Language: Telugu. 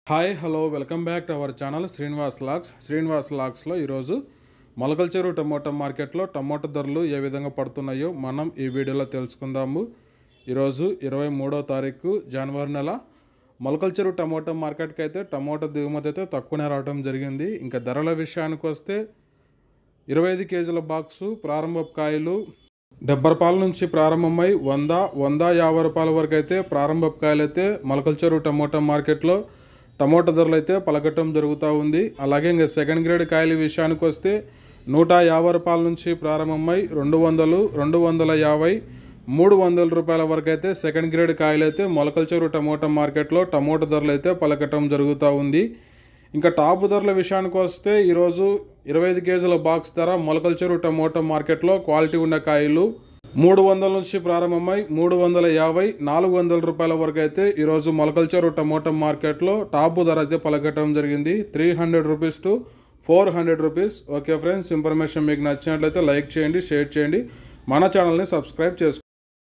Hi hello welcome back to our channel Srinivas లాగ్స్లో ఈరోజు మొలకల్చెరువు టమోటా మార్కెట్లో టమోటా ధరలు ఏ విధంగా పడుతున్నాయో మనం ఈ వీడియోలో తెలుసుకుందాము. ఈరోజు 23వ తారీఖు జనవరి నెల మొలకల్చెరువు టమోటా మార్కెట్కి అయితే టమోటా దిగుమతి అయితే తక్కువనే రావడం జరిగింది. ఇంకా ధరల విషయానికి వస్తే 25 కేజీల బాక్సు ప్రారంభపు కాయలు 70 రూపాయల నుంచి ప్రారంభమై 150 రూపాయల వరకు అయితే ప్రారంభపు కాయలు అయితే మొలకల్చెరువు టమోటా మార్కెట్లో టమోటా ధరలు అయితే పలకటం జరుగుతూ ఉంది. అలాగే ఇంకా సెకండ్ గ్రేడ్ కాయల విషయానికి వస్తే 150 రూపాయల నుంచి ప్రారంభమై 200, 250, 300 రూపాయల వరకు అయితే సెకండ్ గ్రేడ్ కాయలు అయితే మొలకల్చెరువు టమోటా మార్కెట్లో టమోటా ధరలు అయితే పలకటం జరుగుతూ ఉంది. ఇంకా టాప్ ధరల విషయానికి వస్తే ఈరోజు 25 కేజీల బాక్స్ ధర మొలకల్చెరువు టమోటా మార్కెట్లో క్వాలిటీ ఉన్న కాయలు 300 నుంచి ప్రారంభమై 350, 400 రూపాయల వరకు అయితే ఈరోజు మొలకల్చెరువు టమోటా మార్కెట్లో టాప్ ధర అయితే పలకటం జరిగింది. 300 rupees to 400 rupees. Okay friends, information మీకు నచ్చినట్లయితే లైక్ చేయండి, షేర్ చేయండి, మన ఛానల్ని సబ్స్క్రైబ్ చేసుకోండి.